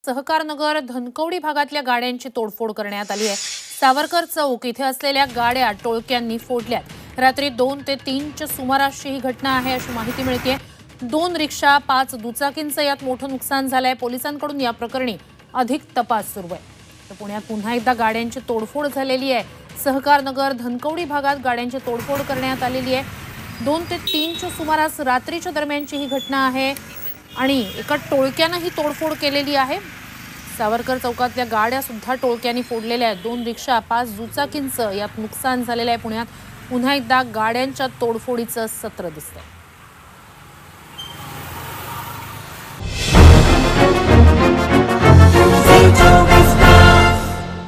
सहकारनगर धनकवडी भागातल्या गाड्यांची तोडफोड करण्यात आली आहे। सावरकर चौक इथे असलेल्या गाड्या टोळक्यांनी फोडल्यात। रात्री 2 ते 3 च्या सुमारासची ही घटना आहे अशी माहिती मिळते। 2 रिक्षा 5 दुचाकींचं यात मोठं नुकसान झालंय। पोलिसांकडून या प्रकरणी अधिक तपास सुरू आहे। तर पुण्यात पुन्हा एकदा गाड्यांची तोडफोड झालेली आहे। सहकारनगर धनकवडी भागात गाड्यांची तोडफोड करण्यात आलेली आहे। 2 ते 3 च्या सुमारास रात्रीच्या दरम्यानची ही घटना आहे आणि एका टोळक्याने ही तोडफोड केलेली आहे। सावरकर चौकातल्या गाड्या सुद्धा टोळक्यांनी फोडलेल्या आहेत। 2 रिक्षा 5 दुचाकींचं यात नुकसान झालेलं आहे। पुण्यात पुन्हा एकदा गाड्यांच्या तोडफोडीचं सत्र दिसतंय।